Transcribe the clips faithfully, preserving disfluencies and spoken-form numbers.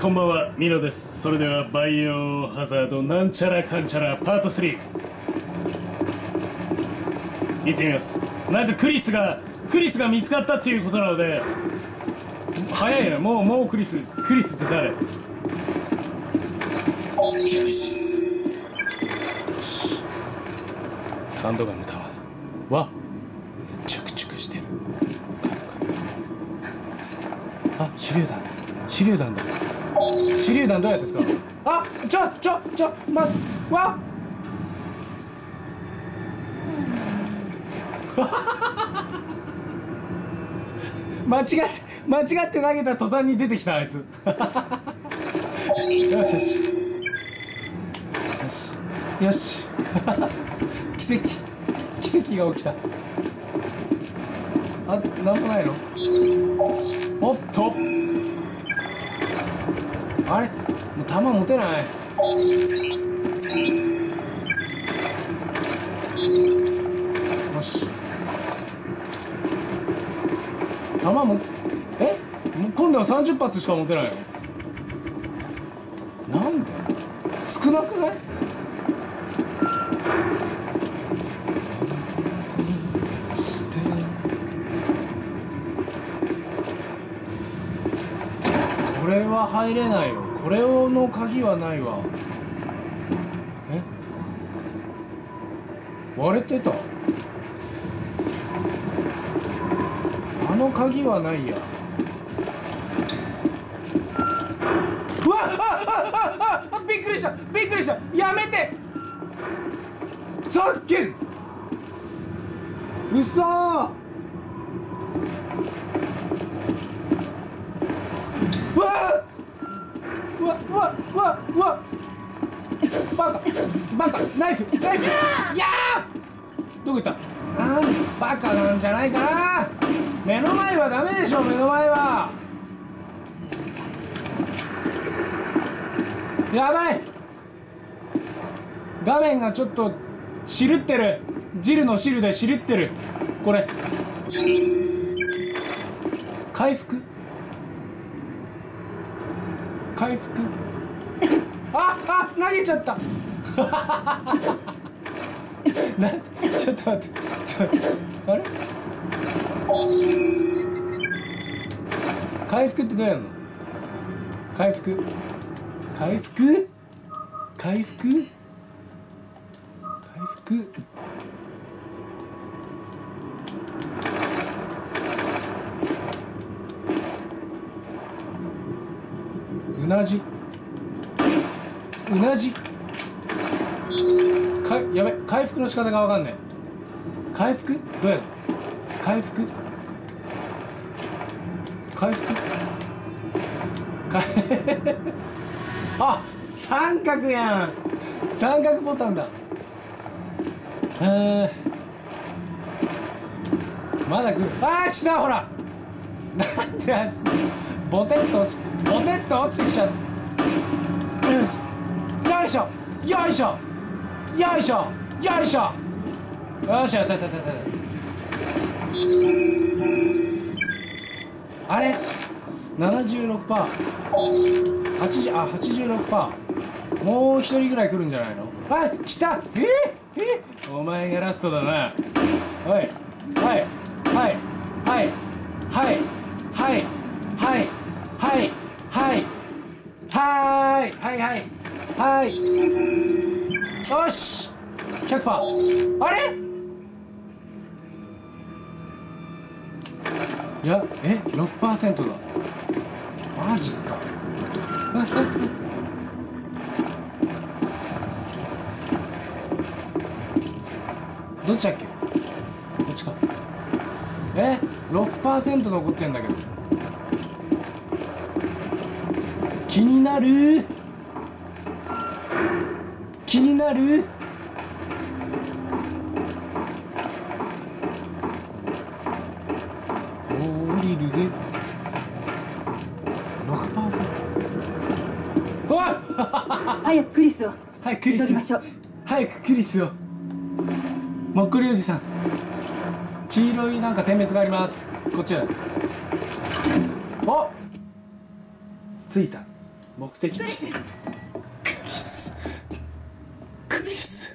こんばんは、ミノです。それではバイオハザードなんちゃらかんちゃらパートスリー行ってみます。なんかクリスがクリスが見つかったっていうことなので、早いな。もうもうクリスクリスって誰？ジェネシス。よし、ハンドガンのタワーわチュクチュクしてる。あ、手榴弾手榴弾だ。手榴弾どうやって使うの？あ、ちょちょちょまわ間違って間違って投げた途端に出てきたあいつ。よしよしよしよし奇跡奇跡が起きた。あ、なんもないの？おっと、あれ、もう弾持てない。よし、弾もえもう今度はさんじゅっ発しか持てないの？なんで少なくない？これは入れないよ。これの鍵はないわ。え、割れてた。あの鍵はないや。うわっ、ああああ、びっくりしたびっくりした。やめて、さっきうそー。うわっうわうわうわうわ、バカバカ、ナイフナイフ、いやー、どこ行った。あー、バカなんじゃないかな。目の前はダメでしょ。目の前はやばい。画面がちょっと汁ってる。汁の汁で汁ってる。これ回復回復ああ、投げちゃったな、ちょっと待ってあれ、回復ってどうやるの？回復回復回復回復うなじうなじか、やべ、回復の仕方がわかんない。回復どうやるの？回復回復回あ、三角やん。三角ボタンだ。えー、まだ来る。あー、来た、ほら。なんてやつ、ボテッと落ちボテッと落ちてきちゃう。よいしょよいしょよいしょよいしょよし、やったやったやったやった。あれ ななじゅうろくパーセント、はちじゅう、あ、はちじゅうろくパーセント。もう一人ぐらい来るんじゃないの？あ、来た。えー、えー、お前がラストだな。はいはいはいはいはいはいはいはいはいはいはいはいはい、よし ひゃくパーセント。 あれ、いや、え ろくパーセント だ。マジっすか。どっちだっけ、こっちか。え ろくパーセント 残ってんだけど。気になる気になる。降りるで ろくパーセント。 おい早くクリスを早くクリス急ぎましょう。 早くクリスを。もっこりおじさん、黄色いなんか点滅があります。こっちだ。お、着いた。 目的地。クリスクリス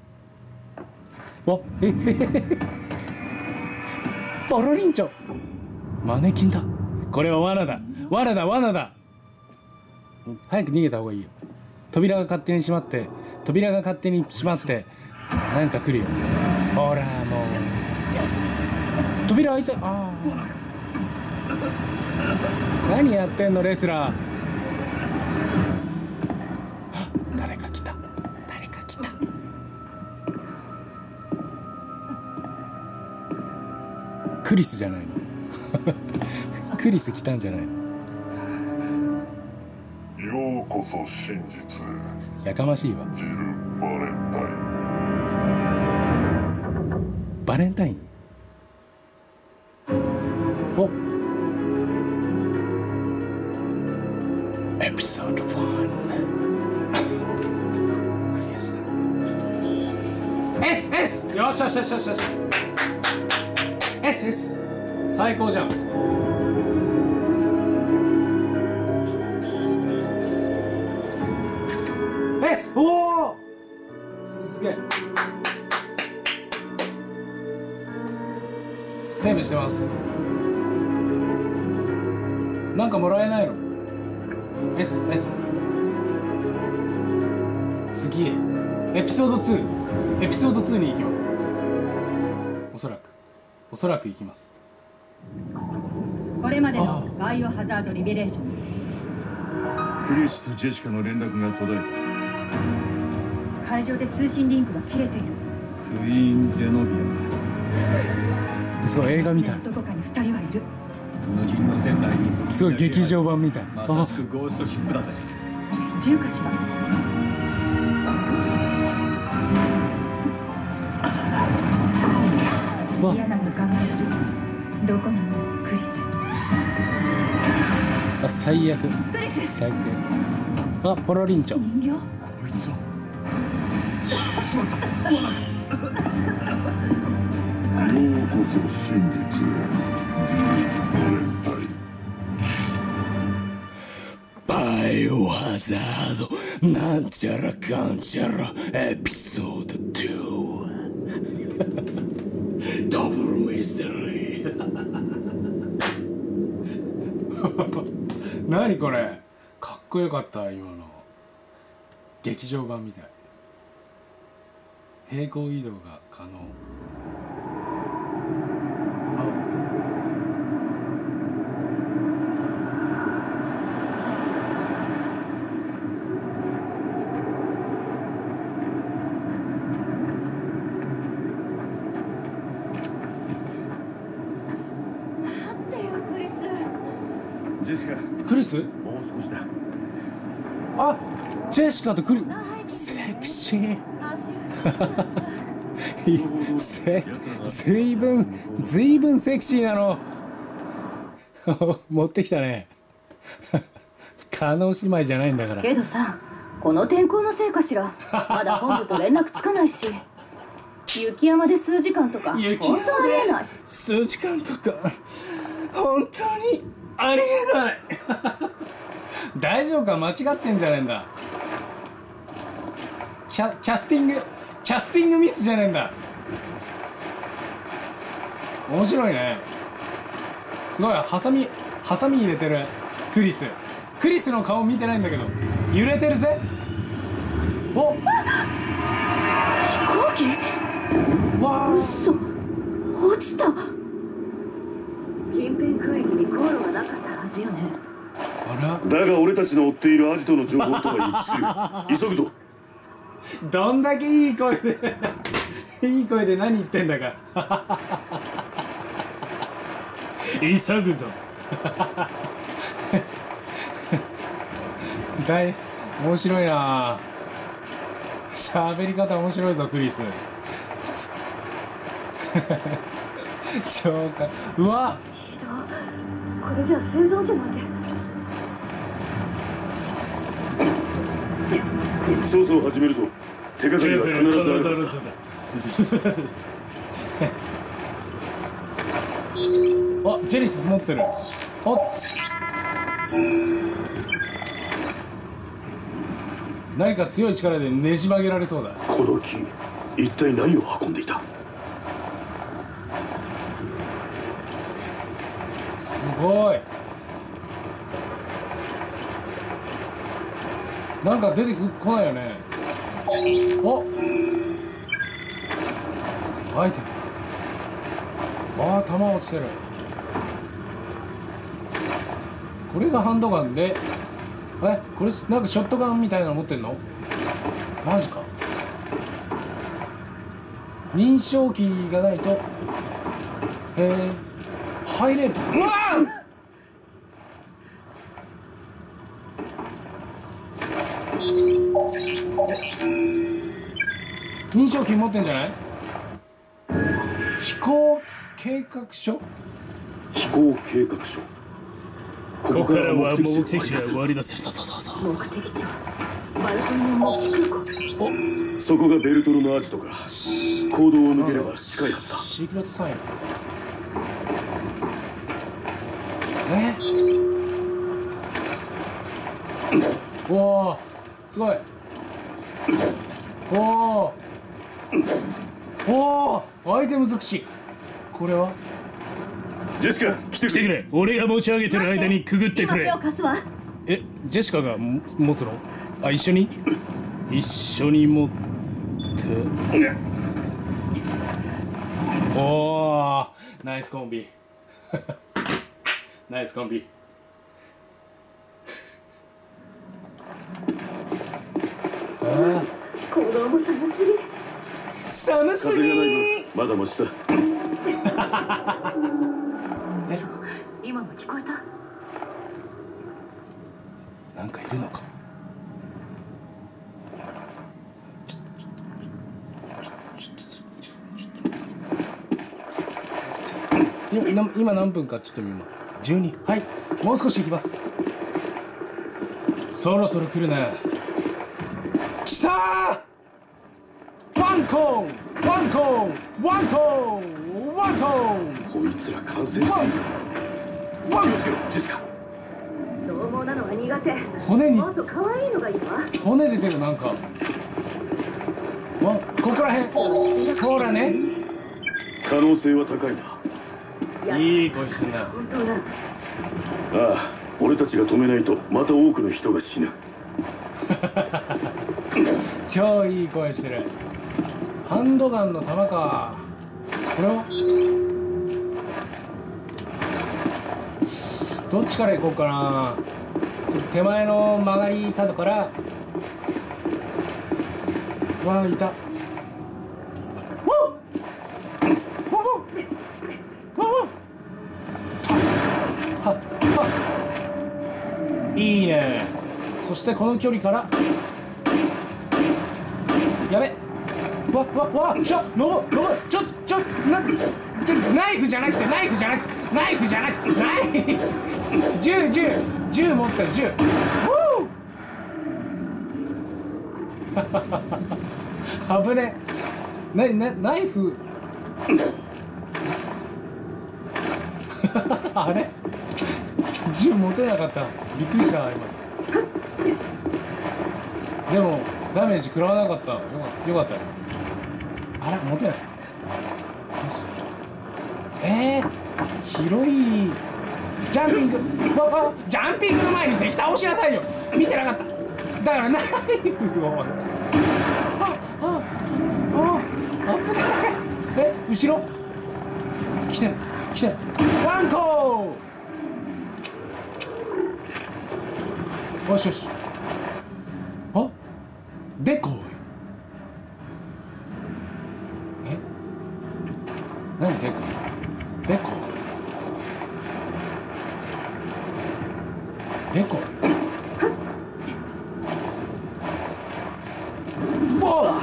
わえへへへポロリンチョマネキンだ。これは罠だ罠だ罠だ。早く逃げた方がいいよ。扉が勝手に閉まって扉が勝手に閉まってなんか来るよ。ほらもう扉開いた。ああ何やってんのレスラー。誰か来た誰か来た。クリスじゃないのクリス来たんじゃないの。 ようこそ真実へ。 やかましいわ。 ジル・バレンタイン。 バレンタイン。おエピソードワンクリアした。 エスエス よしよしよしよしよし エスエス 最高じゃん。エスおおすげえ。セーブしてます。なんかもらえないの。 エスエス 次へエピソードツーエピソードツーに行きます。おそらくおそらく行きます。 これまでのバイオハザードリベレーションズ。 クリスとジェシカの連絡が途絶えた。 会場で通信リンクが切れている。 クイーン・ゼノビすごい映画みたい。 どこかに二人はいる。 ア無人の船内にすごい劇場版みたい。 まさしくゴーストシップだぜ。 銃かしら。 わ嫌な予感がする。どこなのクリス。 あ最悪クリス最低。あポロリンチョ。 人形。 こいつはようこそ真実へ。バレンタイン。 バイオハザードなんちゃらかんちゃらエピソードツーダブルミステリー何これかっこよかった。今の劇場版みたい。平行移動が可能。 ジェシカ、 クリスもう少しだ。 あジェシカとクリセクシーせずいぶんずいぶんセクシーなの持ってきたね加納姉妹じゃないんだから。 けどさ、この天候のせいかしら。まだ本部と連絡つかないし。雪山で数時間とか本雪当ありえない。 数時間とか本当にありえない大丈夫か。間違ってんじゃねえんだ。キャ、キャスティングキャスティングミスじゃねえんだ。面白いね。すごいハサミハサミ入れてるクリス。クリスの顔見てないんだけど揺れてるぜ。お飛行機。 わあ嘘、落ちた。近辺区域に航路がなかったはずよね。 あらだが俺たちの追っているアジトの情報とは一致する。急ぐぞ。 どんだけいい声でいい声で何言ってんだか急ぐぞ大面白いな。喋り方面白いぞクリス超かうわひどい。これじゃ生存者なんて。 捜査を始めるぞ。手がかりは必ずあるはずだ。 あジェネシス持ってる。お何か強い力でねじ曲げられそうだ。 この木、一体何を運んでいた？ すごい。なんか出てこないよね。お、アイテム。ああ、弾落ちてる。これがハンドガンで、え、これなんかショットガンみたいなの持ってんの？マジか。認証キーがないと、えー、入れる。うわー！認証キー持ってんじゃない？飛行計画書？ 飛行計画書。 ここからは目的地が割り出せる。 目的地はバルコニの模式空港。 お、そこがベルトルのアジトか。坑道を抜ければ近いはずだ。 シークレットサイン。え？おお、すごい。おおおお、アイテム尽くし。これはジェシカ、来てくれ。 来てくれ。俺が持ち上げてる間にくぐってくれ。 今手を貸すわ。 え、ジェシカがも持つの？あ、一緒に一緒に持って。 おお、ナイスコンビ。ナイスコンビ。ああ、 行動も寒すぎ。 寒す風がないぎ。 分まだマシだ。 今も聞こえた？ なんかいるのか。今今何分かちょっと見ます。じゅうに。はい、もう少し行きます。そろそろ来るね。来たー！ワンコーンワンコーンワンコーンワンコーン。 こいつら完成している。 ワン気をつけろ、ジェシカ。 獰猛なのは苦手。 骨にもっと可愛いのがいいわ。 骨出てる。なんかわ、ここらへん。ほらね。 可能性は高いな。 いい声してんな。 本当ならああ、俺たちが止めないとまた多くの人が死ぬ。 超いい声してる。ハンドガンの弾か。これはどっちから行こうかな。手前の曲がり角から。わあ、いた。いいね。そしてこの距離から、やべ、わわわ、ちょ、のぼのぼ、ちょちょな、ナイフじゃなくてナイフじゃなくてナイフじゃなくてナイフ。銃銃銃持ってる。銃。危ね。ななナイフ。あれ、銃持てなかった。びっくりした。今でもダメージ食らわなかった。よかった、よかったよ。あれ、持てない。えー、広い。ジャンピング、わわ、ジャンピングの前に敵倒しなさいよ。見てなかった。だからナイフを。ああああ、危ない。え、後ろ来てる来てる。ワンコー。よしよし。あ、でこい。え、何でこいでこいでこい。おっ、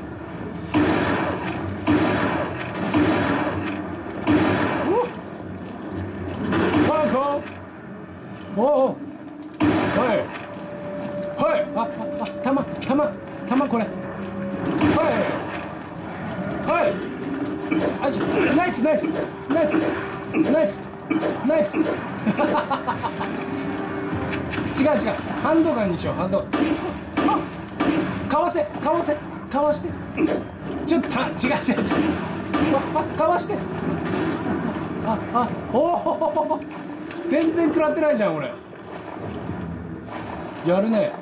ワンコー。おお、はいはい、あああ、たまたまたま、これ。はいはい、あ、ちょ、ナイフナイフナイフナイフナイフ。違う違う、ハンドガンにしよう。ハンドガン。あかわせかわせかわしてちょっとた違う違う違うあかわしてああおお全然食らってないじゃん俺やるね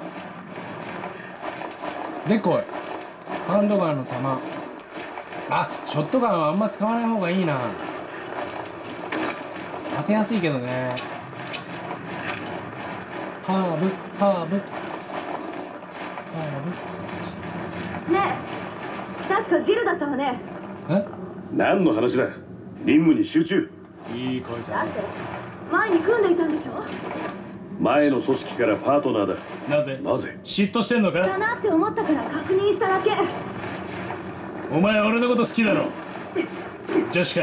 でこいハンドガンの弾あショットガンはあんま使わない方がいいな当てやすいけどねハーブハーブハーねえ、確かジルだったわね。 ブえ何の話だ。任務に集中。 いい声じゃんだって前に組んでいたんでしょ。 前の組織からパートナーだ。 なぜなぜ嫉妬してんのか。 だなって思ったから確認しただけ。 お前は俺のこと好きだろジェシカ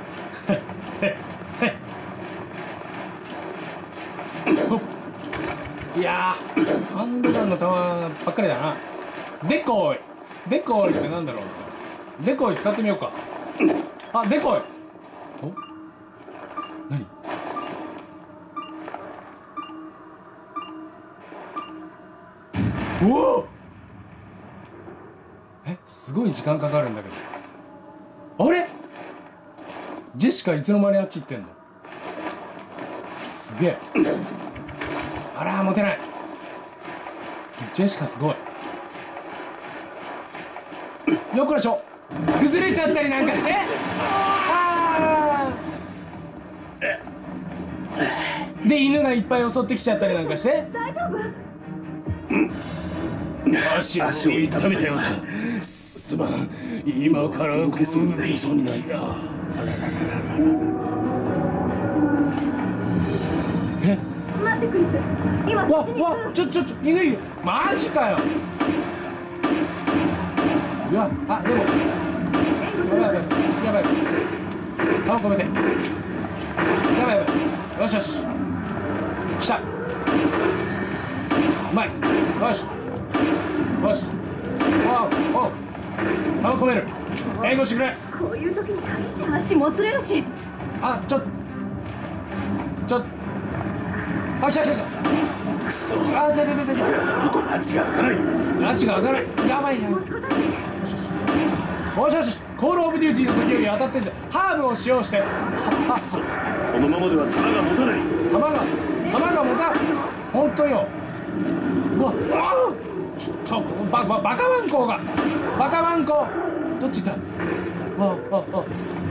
いやーハンドガンの弾ばっかりだなデコイデコイってなんだろうなデコイ使ってみようかあデコイお何おおえすごい時間かかるんだけどあれジェシカいつの間にあっち行ってんのすげえあらー持てないジェシカすごいよっこらしょ崩れちゃったりなんかしてあーで犬がいっぱい襲ってきちゃったりなんかして大丈夫？ 足を痛めたようだすまん今から動けそうにないそうにないなえ待ってクリス、今そわっちに行わく。 ちょちょちょ犬いるマジかようわあでもやばいやばいやばい弾込めてやばいやばいよしよし来たうまいよしよしおうおう弾込める援護してくれこういう時に限って足もつれるし。 あちょちょあ来た来た来たクソ。 あ来た来た来た来た次と拉致が開かない。 拉致が当たらないやばいやばいよしよしコールオブデューティーの時より当たってんじゃんハーブを使用してこのままでは弾が持たない。 弾が弾が持たんほんとようわあちょっとバババカワンコがバカワンコどっち行ったわあああ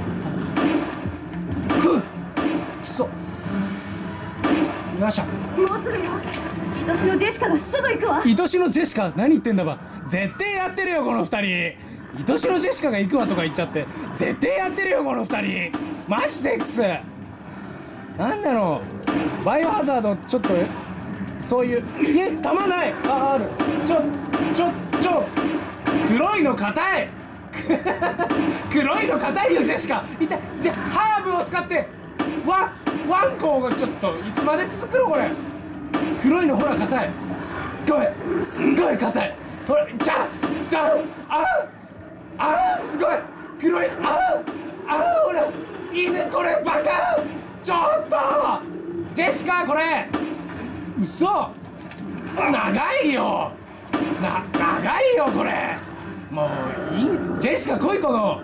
ふうくそよっしゃもうすぐよ。愛しのジェシカがすぐ行くわ。 愛しのジェシカ何言ってんだば絶対やってるよこの二人愛しのジェシカが行くわとか言っちゃって絶対やってるよこの二人マジセックスなんだろうバイオハザードちょっとそういうえ弾ないああるちょちょちょ黒いの硬い黒いの硬いよジェシカ一体じゃハーブを使ってワワンコがちょっといつまで続くのこれ黒いのほら硬いすっごいすっごい硬いほらじゃじゃああすごい黒いああほら犬これバカちょっとジェシカこれ嘘長いよな長いよこれもういいジェシカ来いこの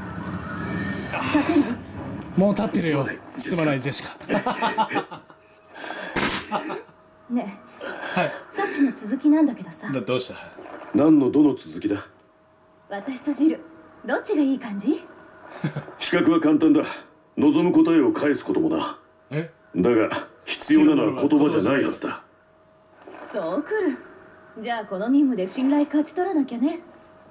もう立ってるよすまないジェシカねえ、 はいさっきの続きなんだけどさ、 だどうした何のどの続きだ。 私とジルどっちがいい感じ？ 比較は簡単だ。望む答えを返すこともな。 えだが必要なのは言葉じゃないはずだ。 そうくる。じゃあこの任務で信頼勝ち取らなきゃね。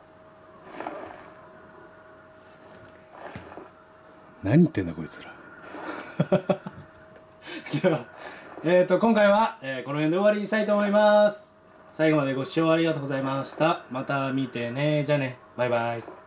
何言ってんだこいつらではえーと今回は、えーこの辺で終わりにしたいと思います。最後までご視聴ありがとうございました。また見てね。じゃあねバイバイ。